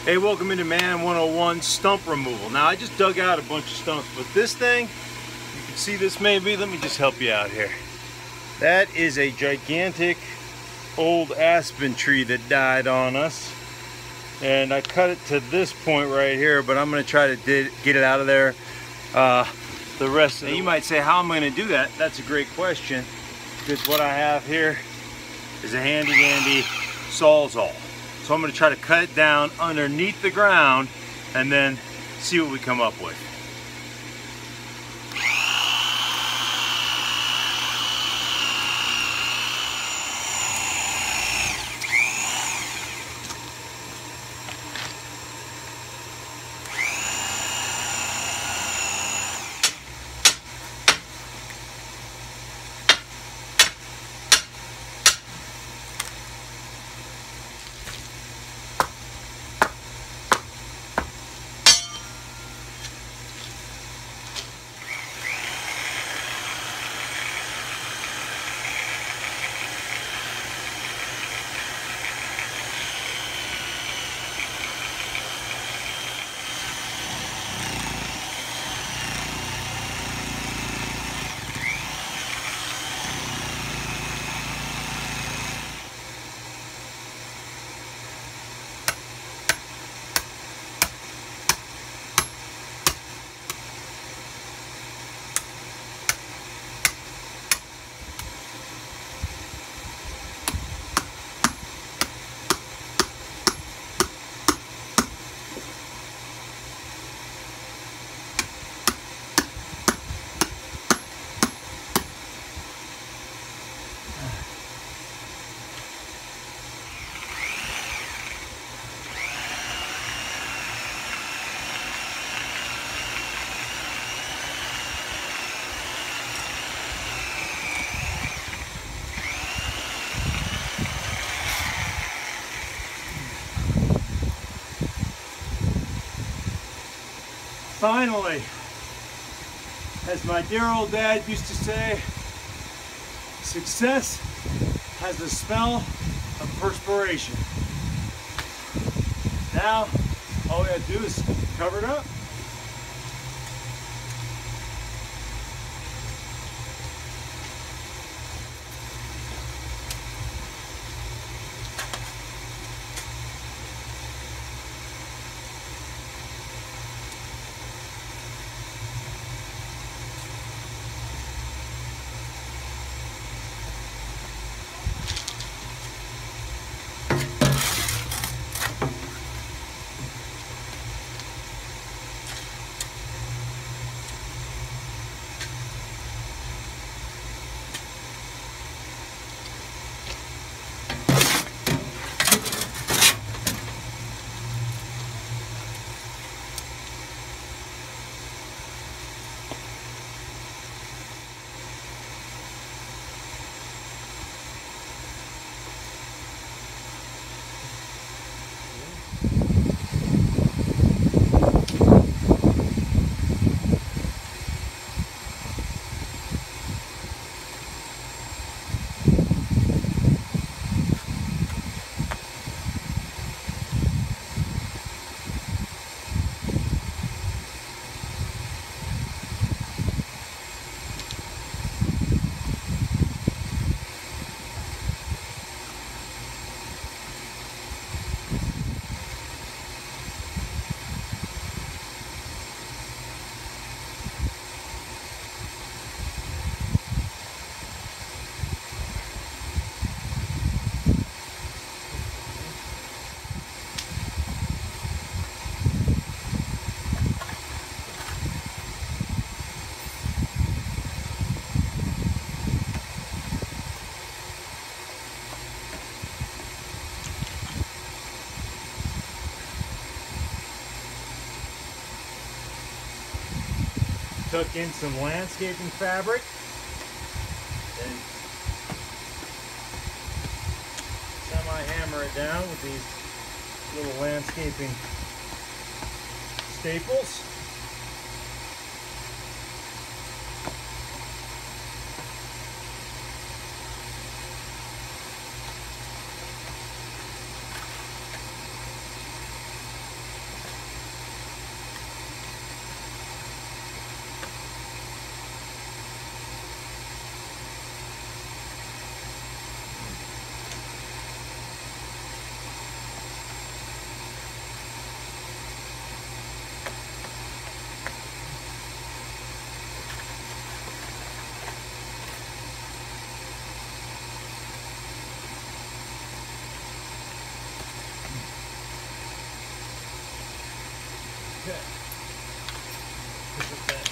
Hey, welcome into Man 101 stump removal. Now I just dug out a bunch of stumps, but this thing, you can see this maybe, let me just help you out here. That is a gigantic old aspen tree that died on us. And I cut it to this point right here, but I'm gonna try to get it out of there. The rest of it. You might say, how am I gonna do that? That's a great question, because what I have here is a handy dandy Sawzall. So I'm going to try to cut it down underneath the ground and then see what we come up with. Finally, as my dear old dad used to say, success has the smell of perspiration. Now, all we have to do is cover it up. Tuck in some landscaping fabric. Then semi-hammer it down with these little landscaping staples. Okay. Pick up that